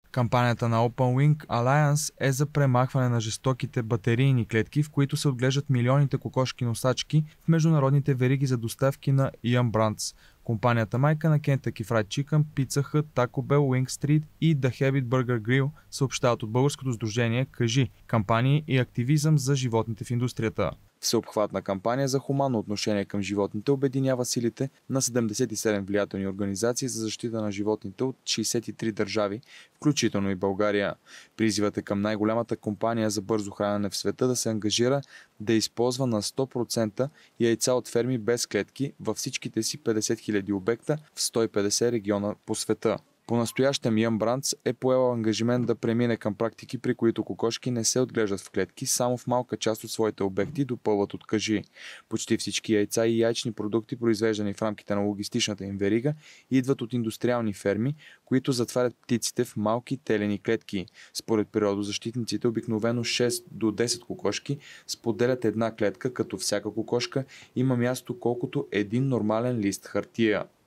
Кампанията на Open Wing Alliance е за премахване на жестоките батерийни клетки, в които се отглеждат милионите кокошки носачки в международните вериги за доставки на Yum Brands. Компанията майка на Kentucky Fried Chicken, Pizza Hut, Taco Bell, Wing Street и The Habit Burger Grill съобщават от българското сдружение "Кажи" – кампании и активизъм за животните в индустрията. Всеобхватна кампания за хуманно отношение към животните обединява силите на 77 влиятелни организации за защита на животните от 63 държави, включително и България. Призивът е към най-голямата компания за бързо хранене в света да се ангажира да използва на 100% яйца от ферми без клетки във всичките си 50 000 обекта в 150 региона по света. По-настоящем Yum Brands е поел ангажимент да премине към практики, при които кокошки не се отглеждат в клетки, само в малка част от своите обекти допълват от "Кажи". Почти всички яйца и яйчни продукти, произвеждани в рамките на логистичната им верига, идват от индустриални ферми, които затварят птиците в малки телени клетки. Според природозащитниците, обикновено 6 до 10 кокошки споделят една клетка, като всяка кокошка има място колкото един нормален лист хартия.